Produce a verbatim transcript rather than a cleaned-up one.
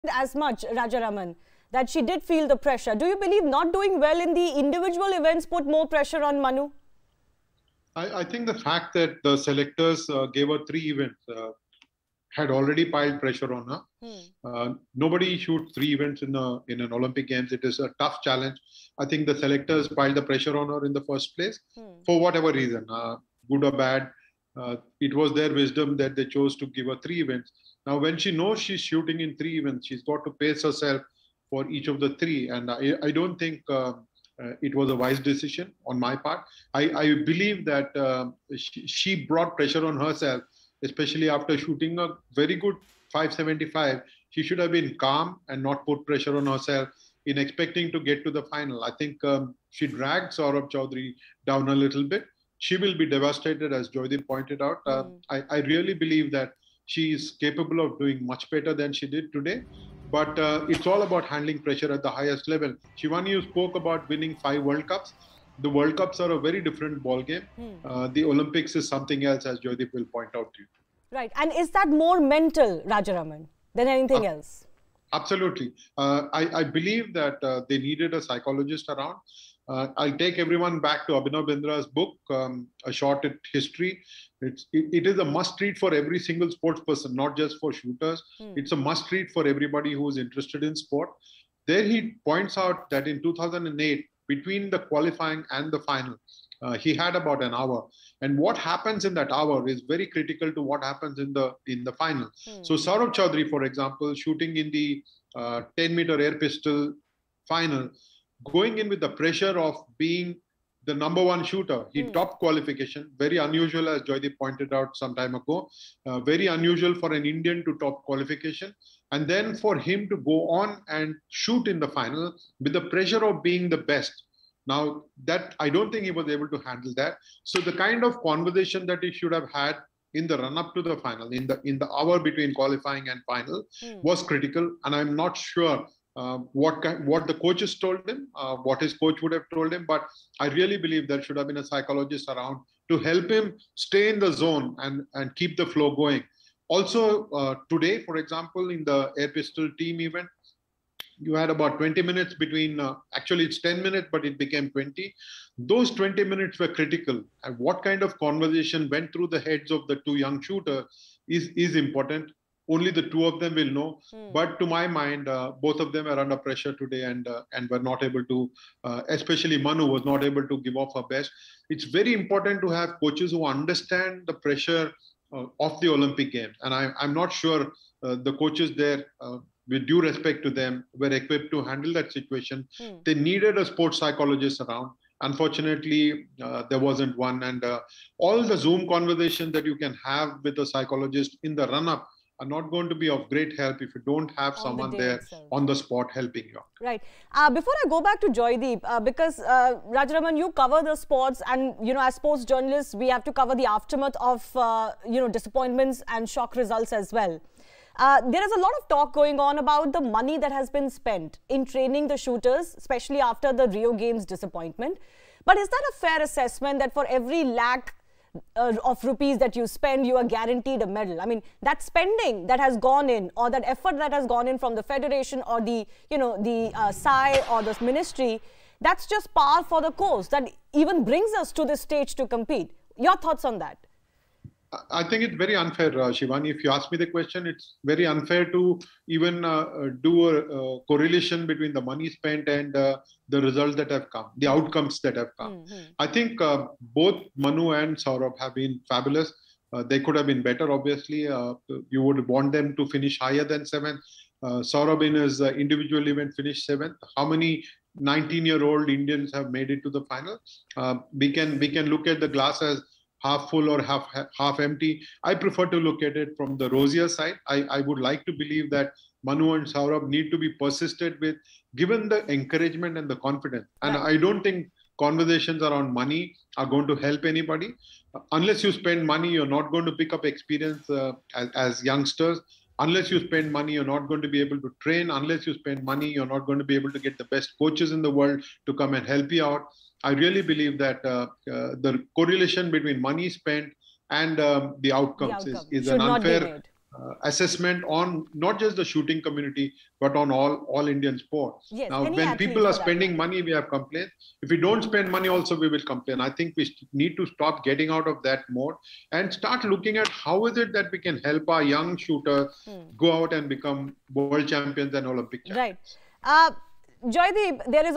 as much, Rajaraman, that she did feel the pressure. Do you believe not doing well in the individual events put more pressure on Manu? I, I think the fact that the selectors uh, gave her three events uh, had already piled pressure on her. Hmm. Uh, nobody shoots three events in a in an Olympic Games. It is a tough challenge. I think the selectors piled the pressure on her in the first place, hmm. for whatever reason, uh, good or bad. Uh, it was their wisdom that they chose to give her three events. Now, when she knows she's shooting in three events, she's got to pace herself for each of the three. And I, I don't think uh, uh, it was a wise decision on my part. I, I believe that uh, she, she brought pressure on herself, especially after shooting a very good five seventy-five. She should have been calm and not put pressure on herself in expecting to get to the final. I think um, she dragged Saurabh Chaudhary down a little bit. She will be devastated, as Joydeep pointed out. Uh, mm. I, I really believe that she is capable of doing much better than she did today. But uh, it's all about handling pressure at the highest level. Shivani, you spoke about winning five World Cups. The World Cups are a very different ballgame. Hmm. Uh, the Olympics is something else, as Joydeep will point out to you. Right. And is that more mental, Rajaraman, than anything uh, else? Absolutely. Uh, I, I believe that uh, they needed a psychologist around. Uh, I'll take everyone back to Abhinav Bindra's book, um, A Shot at History. It's, it, it is a must-read for every single sports person, not just for shooters. Hmm. It's a must-read for everybody who is interested in sport. There he points out that in two thousand eight, between the qualifying and the final, uh, he had about an hour. And what happens in that hour is very critical to what happens in the in the final. Hmm. So Saurabh Chaudhary, for example, shooting in the uh, ten meter air pistol final, going in with the pressure of being the number one shooter. He hmm. topped qualification, very unusual, as Joydeep pointed out some time ago, uh, very unusual for an Indian to top qualification. And then for him to go on and shoot in the final with the pressure of being the best. Now, that I don't think he was able to handle that. So the kind of conversation that he should have had in the run-up to the final, in the in the hour between qualifying and final, hmm. was critical. And I'm not sure uh, what kind, what the coaches told him, uh, what his coach would have told him. But I really believe there should have been a psychologist around to help him stay in the zone and, and keep the flow going. Also, uh, today, for example, in the air pistol team event, you had about twenty minutes between, uh, actually it's ten minutes, but it became twenty. Those twenty minutes were critical. And what kind of conversation went through the heads of the two young shooters is, is important. Only the two of them will know. Hmm. But to my mind, uh, both of them are under pressure today and, uh, and were not able to, uh, especially Manu was not able to give off her best. It's very important to have coaches who understand the pressure uh, of the Olympic Games. And I, I'm not sure uh, the coaches there, uh, with due respect to them, were equipped to handle that situation. Hmm. They needed a sports psychologist around. Unfortunately, uh, there wasn't one. And uh, all the Zoom conversations that you can have with a psychologist in the run-up are not going to be of great help if you don't have on someone the there itself. On the spot helping you. Right. Uh, before I go back to Joydeep, uh, because uh, Rajaraman, you cover the sports, and you know, as sports journalists, we have to cover the aftermath of uh, you know, disappointments and shock results as well. Uh, there is a lot of talk going on about the money that has been spent in training the shooters, especially after the Rio Games disappointment. But is that a fair assessment that for every lakh uh, of rupees that you spend, you are guaranteed a medal? I mean, that spending that has gone in, or that effort that has gone in from the federation or the, you know, the uh, S A I or the ministry, that's just par for the course that even brings us to this stage to compete. Your thoughts on that? I think it's very unfair, uh, Shivani. If you ask me the question, it's very unfair to even uh, do a, a correlation between the money spent and uh, the results that have come, the outcomes that have come. Mm-hmm. I think uh, both Manu and Saurabh have been fabulous. Uh, they could have been better, obviously. Uh, you would want them to finish higher than seventh. Uh, Saurabh in his uh, individual event finished seventh. How many nineteen-year-old Indians have made it to the final? Uh, we can we can look at the glass as half full or half half empty. I prefer to look at it from the rosier side. I, I would like to believe that Manu and Saurabh need to be persisted with, given the encouragement and the confidence. And right. I don't think conversations around money are going to help anybody. Uh, unless you spend money, you're not going to pick up experience uh, as, as youngsters. Unless you spend money, you're not going to be able to train. Unless you spend money, you're not going to be able to get the best coaches in the world to come and help you out. I really believe that uh, uh, the correlation between money spent and um, the outcomes, the outcome. is, is an unfair uh, assessment on not just the shooting community, but on all, all Indian sports. Yes, now, any when people are athlete for that spending matter. money, we have complaints. If we don't spend money also, we will complain. I think we st- need to stop getting out of that mode and start looking at how is it that we can help our young shooters Hmm. go out and become world champions and Olympic champions. Right. Uh, Joydeep, there is